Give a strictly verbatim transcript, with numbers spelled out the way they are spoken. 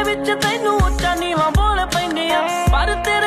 ਵਿੱਚ ਤੈਨੂੰ ਉੱਚਾ ਨੀਵਾਂ ਬੋਲ ਪੈਂਦੇ ਆ, ਪਰ ਤੇਰੇ